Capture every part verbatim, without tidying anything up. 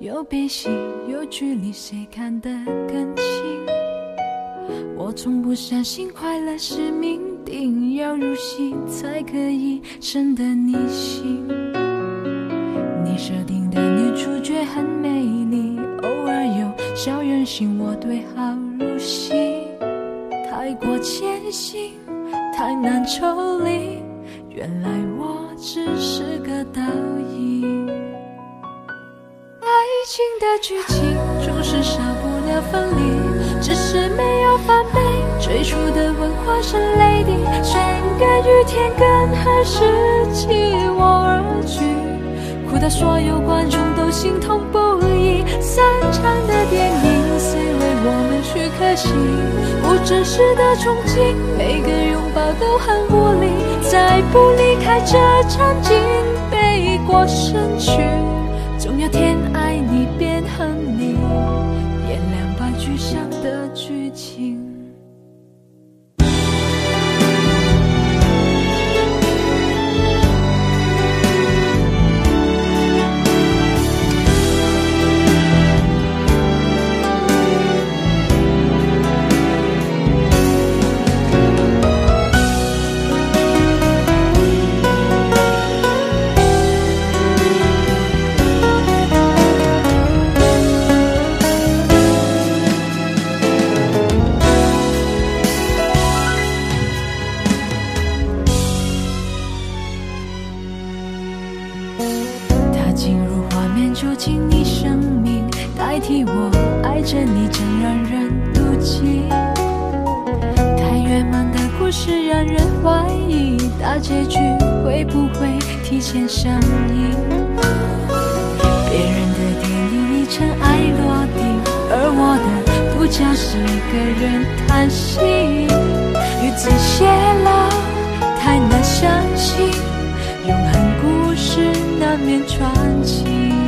有悲喜有距离，谁看得更清？我从不相信快乐是命定，要入戏才可以深得你心。你设定的女主角很美丽，偶尔有小任性，我对号入戏，太过艰辛，太难抽离，原来我只是个倒影。爱情的剧情总是少不了分离，只是没有翻倍，最初的吻化成泪滴，转个雨天更合适弃我而去，哭到所有观众都心痛不已。散场的电影虽为我们去可惜，不真实的憧憬，每个拥抱都很无力，再不离开这场景，背过身去，总有天爱你变恨你，演两败俱伤的剧情。进入画面，就请你生命代替我爱着你，真让人妒忌。太圆满的故事让人怀疑，大结局会不会提前上映？别人的电影已尘埃落定，而我的独角是一个人叹息。语字泄露，太难相信，永恒故事难免传奇。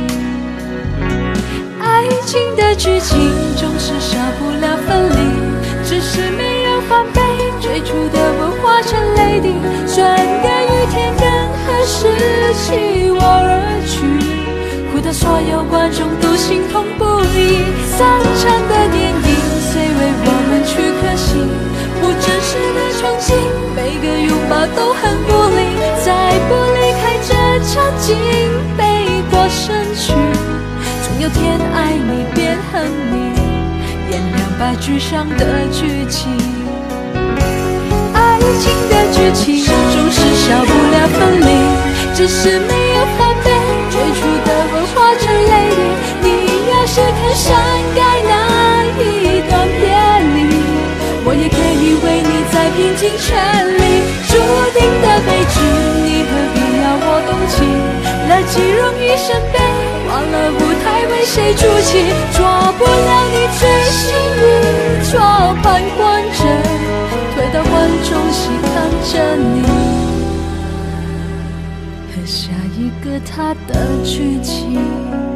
爱情的剧情总是少不了分离，只是没有翻倍，最初的吻化成泪滴，转个雨天更合适弃我而去，哭得所有观众都心痛不已。散场的电影虽为我们去可惜，不真实的憧憬，每个拥抱都很无力，再不离开这场景，背过身去，总有天爱你变恨你，演两败俱伤的剧情。爱情的剧情总是少不了分离，只是没有翻倍，最初的吻化成泪滴。你要是肯删改那一段别离，我也可以为你再拼尽全力。注定的悲剧，你何必要我动情？乐极容易生悲，忘了舞台为谁筑起，做不了你最幸运，做旁观者，推到观众席看着你和下一个他的剧情。